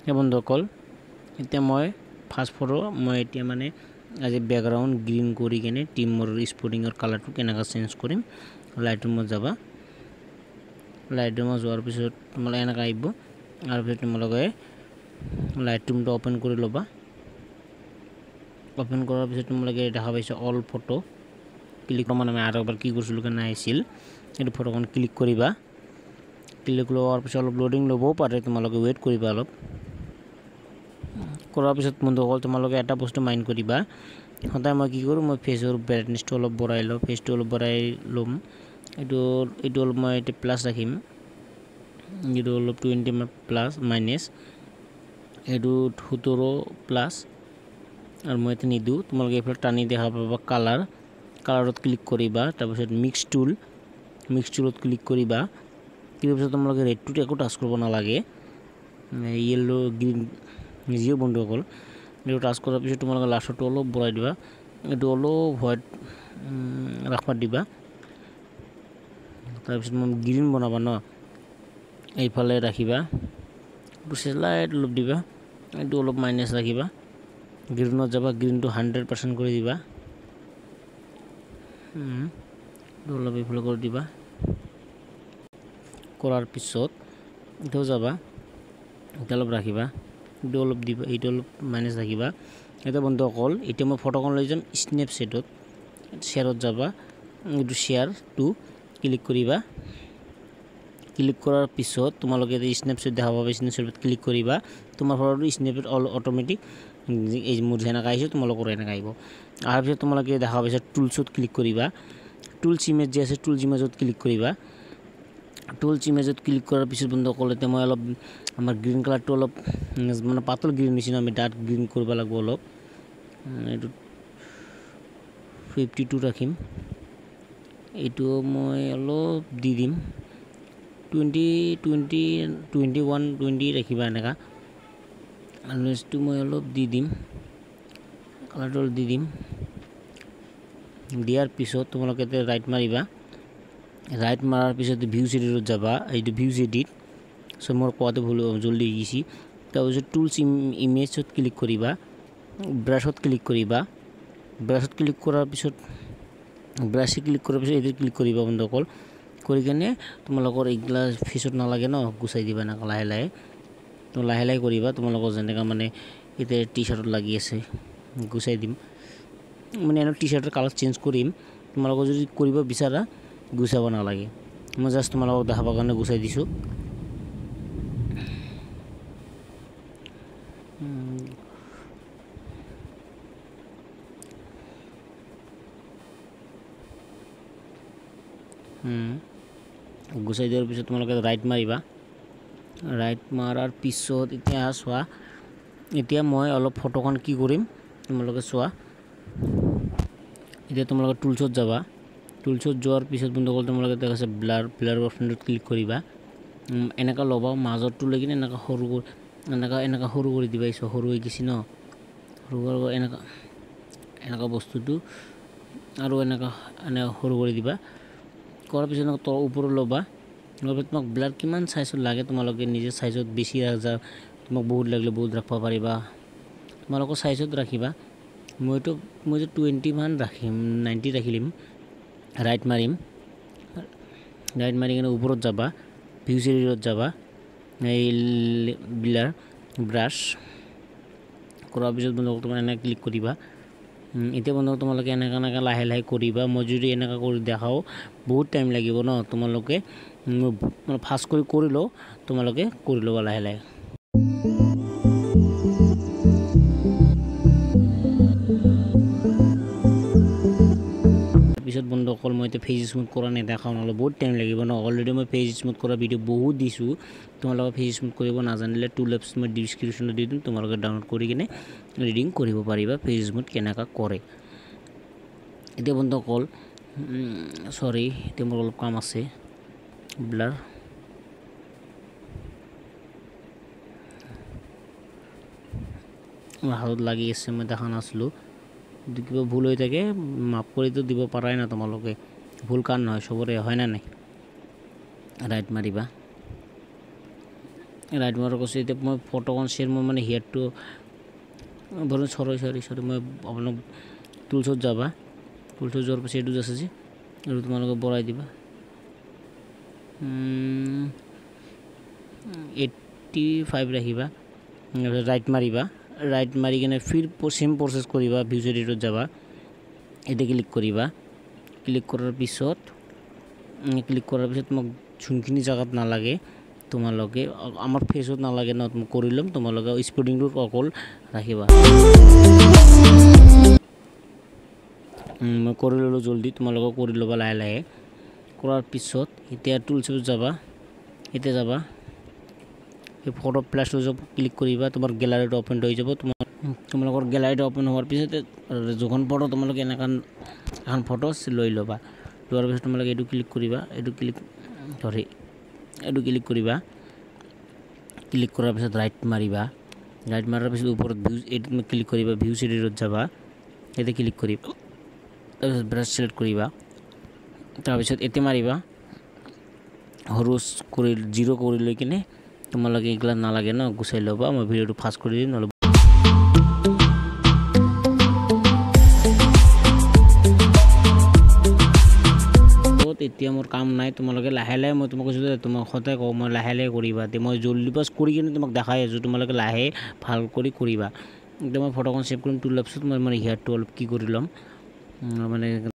এই বন্ধুসকল এতিয়া মই ফাৰ্ষ্ট ফটো মই এতিয়া মানে আজি বেকগ্ৰাউণ্ড গ্ৰীণ কৰি কেনে টিমৰ স্পৰ্টিঙৰ কালাৰটো কেনেকৈ চেঞ্জ কৰিম লাইটৰুমত যাবা লাইটৰুমত যোৱাৰ পিছত তোমালোকে এনেকৈ আহিব আৰু পিছত তোমালোকে লাইটৰুমটো অপেন কৰি ল'বা অপেন কৰাৰ পিছত তোমালোকে দেখা পাইছা অল ফটো ক্লিক মানে আমি আৰু এবাৰ কি কৰিছিলোঁ কাৰণে আহিছিল এইটো ফটোখন ক্লিক কৰিবা ক্লিক লোৱাৰ পিছত অলপ লোডিং ল'বও পাৰে তোমালোকে ৱেইট কৰিবা অলপ কৰাৰ পিছত বন্ধুসকল তোমালোকে এটা বস্তু মাইণ্ড কৰিবা সদায় মই কি কৰোঁ মই ফেচৰ ব্ৰাইটনেছটো অলপ বঢ়াই লওঁ ফেচটো অলপ বঢ়াই ল'ম এইটো অলপ মই এতিয়া প্লাছ ৰাখিম এইটো অলপ 20 প্লাছ মাইনাছ এইটো 17 প্লাছ আৰু মই এতিয়া নিদিওঁ তোমালোকে এইফালে টানি দেখা পাবা কালাৰত ক্লিক কৰিবা তাৰপিছত মিক্স টুলত ক্লিক কৰিবা ক্লিক পিছত তোমালোকে ৰেডটোত একো টাচ কৰিব নালাগে য়েল্লো গ্ৰীণ নিজেও বন্ধুসকল এইটো টাচ কৰাৰ পিছত তোমালোকে লাষ্টটো অলপ বঢ়াই দিবা এইটো অলপ হোৱাইট ৰাখবা দিবা তাৰপিছত মই গ্ৰীণ বনাবা ন এইফালে ৰাখিবা লাইট অলপ দিবা এইটো অলপ মাইনাছ ৰাখিবা গ্ৰীণত যাবা গ্ৰীণটো 100% কৰি দিবা অলপ এইফালে কৰি দিবা কৰাৰ পিছত এইটোও যাবা এইটো অলপ ৰাখিবা এইটো অলপ দিবা এইটো অলপ মাইনাছ ৰাখিবা এতিয়া বন্ধুসকল এতিয়া মই ফটোখন লৈ যাম স্নেপচেটত শ্বেয়াৰত যাবা এইটো শ্বেয়াৰটো ক্লিক কৰিবা ক্লিক কৰাৰ পিছত তোমালোকে স্নেপচেট দেখা পাবা স্নেপচেটত ক্লিক কৰিবা তোমাৰ ফটোটো স্নেপত অট'মেটিক এই মোৰ যেনেকৈ আহিছে তোমালোকৰ এনেকৈ আহিব অহাৰ পিছত তোমালোকে দেখা পাইছা টুলছত ক্লিক কৰিবা টুলছ ইমেজ যে আছে টুলছ ইমেজত ক্লিক কৰিবা টুলছ ইমেজত ক্লিক কৰাৰ পিছত বন্ধুসকল এতিয়া মই অলপ আমাৰ গ্ৰীণ কালাৰটো অলপ মানে পাতল গ্ৰীণ নিচিনা আমি ডাৰ্ক গ্ৰীণ কৰিব লাগিব অলপ এইটো 52 ৰাখিম এইটো মই অলপ দি দিম 21 ৰাখিবা এনেকা আৰু নেক্সটটো মই অলপ দি দিম কালাৰটো দি দিম দিয়াৰ পিছত তোমালোকে ৰাইট মাৰিবা ৰাইট মাৰাৰ পিছত ভিউজ এডিটত যাবা এইটো ভিউজ এডিট চ' মোৰ কোৱাটো ভুল জলদি গৈছি তাৰপিছত টুলছ ইমেজত ক্লিক কৰিবা ব্ৰাছত ক্লিক কৰিবা ব্ৰাছত ক্লিক কৰাৰ পিছত এইটো ক্লিক কৰিবা বন্ধুসকল কৰি কেনে তোমালোকৰ এইগিলা ফেচত নালাগে ন গুচাই দিবা এনেকৈ লাহে লাহে তো লাহে লাহে কৰিবা তোমালোকৰ যেনেকৈ মানে এতিয়া টি চাৰ্টত লাগি আছে গুচাই দিম মানে এনে টি চাৰ্টৰ কালাৰ চেঞ্জ কৰিম তোমালোকৰ যদি কৰিব বিচাৰা গুচাব নালাগে মই জাষ্ট তোমালোকক দেখাবৰ কাৰণে গুচাই দিছোঁ গুচাই দিয়াৰ পিছত তোমালোকে ৰাইট মাৰিবা ৰাইট মাৰাৰ পিছত এতিয়া চোৱা এতিয়া মই অলপ ফটোখন কি কৰিম তোমালোকে চোৱা এতিয়া তোমালোকে টুলছত যাবা টুলছত যোৱাৰ পিছত বন্ধুসকল তোমালোকে দেখাইছে ব্লাৰ অপশ্যনটোত ক্লিক কৰিবা এনেকৈ ল'বা মাজৰটো লৈ কিনে এনেকৈ সৰু কৰি দিবা সৰু হৈ গৈছে ন সৰু এনেকুৱা বস্তুটো আৰু এনেকৈ সৰু কৰি দিবা কৰাৰ পিছত এনেকৈ ওপৰত ল'বা তোমাক ব্লাৰ কিমান চাইজত লাগে তোমালোকে নিজে চাইজত বেছি তোমাক বহুত লাগিলে বহুত ৰাখিব পাৰিবা তোমালোকৰ চাইজত ৰাখিবা মইতো 20 মান ৰাখিম 90 ৰাখিম ৰাইট মাৰিম ৰাইট মাৰি কিনে ওপৰত যাবা ভিউজ এডিটত যাবা এই ব্ৰাছ কৰাৰ পিছত বন্ধুসকল তোমাৰ এনেকৈ ক্লিক কৰিবা এতিয়া বন্ধুসকল তোমালোকে এনেকৈ লাহে লাহে কৰিবা মই যদি এনেকৈ কৰি দেখাওঁ বহুত টাইম লাগিব ন তোমালোকে ফাষ্ট কৰি লওঁ তোমালোকে কৰি ল'বা লাহে লাহে পিছত বন্ধুসকল মই এতিয়া ফেজ স্মুথ কৰা নেদেখাওঁ নহ'লে বহুত টাইম লাগিব ন অলৰেডি মই ফেজ স্মুথ কৰা ভিডিঅ' বহুত দিছোঁ তোমালোকে ফেজ স্মুথ কৰিব নাজানিলে টুল এপছ মই ডিছক্ৰিপশ্যনত দি দিম তোমালোকে ডাউনলোড কৰি কিনে ৰিডিং কৰিব পাৰিবা ফেজ স্মুথ কেনেকৈ কৰে এতিয়া বন্ধুসকল চৰি এতিয়া মোৰ অলপ কাম আছে ব্লাৰ হাতত লাগি আছে মই দেখা নাছিলোঁ যদি কিবা ভুল হৈ থাকে মাফ কৰিতো দিব পাৰাই না তোমালোকে ভুল কাৰণ নহয় চবৰে হয় না নাই ৰাইট মাৰিবা ৰাইট মাৰাৰ কৈছোঁ এতিয়া মই ফটোখন শ্বেয়াৰ মই মানে হেয়াৰটো বলুন সৰি মই আপোনাক টুলছত যাবা টুলছত যোৱাৰ পাছত এইটো আছে যে আৰু তোমালোকে বঢ়াই দিবা 85 ৰাখিবা ৰাইট মাৰিবা ৰাইট মাৰি কিনে ফিৰ সেম প্ৰচেছ কৰিবা ভিউজ এডিটত যাবা এটা ক্লিক কৰিবা ক্লিক কৰাৰ পিছত তোমাক যোনখিনি জায়গাত নালাগে তোমালোকে আমাৰ ফেসত নালাগে ন মই কৰি ল'ম তোমালোকে স্প্ৰেডিংটো অকল ৰাখিবা মই কৰি ল'লো জলদি তোমালোকে কৰি ল'বা লাহে লাহে কৰাৰ পিছত এতিয়া টুলছত যাবা এতিয়া যাবা এই ফটো প্লাছটো ক্লিক কৰিবা তোমাৰ গ্যালাৰীটো ওপেন হৈ যাব তোমালোকৰ গ্যালাৰীটো ওপেন হোৱাৰ পিছত যখন ফটো তোমালোকে এখন ফটো লৈ ল'বা লোৱাৰ পিছত তোমালোকে এইটো ক্লিক কৰিবা এইটো ক্লিক কৰিবা ক্লিক কৰাৰ পিছত ৰাইট মাৰিবা ৰাইট মাৰাৰ পিছত ওপৰত ভিউজ এইটো ক্লিক কৰিবা ভিউজ এডিটত যাবা এতে ক্লিক কৰিবা তাৰপিছত ব্ৰাছ সিলেক্ট কৰিবা তাৰপিছত এতে মাৰিবা সৰু কৰি 0 কৰি লৈ কিনে তোমালোকে এইগলা নালাগে ন গুচাই ল'বা মই ভিডিওটো ফাষ্ট কৰি দিম নহ'লে এতিয়া মোৰ কাম নাই তোমালোকে লাহে লাহে মই তোমাক কৈছোঁ তোমাক সদায় কওঁ মই লাহে লাহে কৰিবা মই জলদি পাছ কৰি কিনে তোমাক দেখাই আছোঁ তোমালোকে লাহে ভাল কৰি কৰিবা এতিয়া মই ফটোখন সেভ কৰিম টুল এপছত মই মানে হেয়াৰটো অলপ কি কৰি ল'ম মানে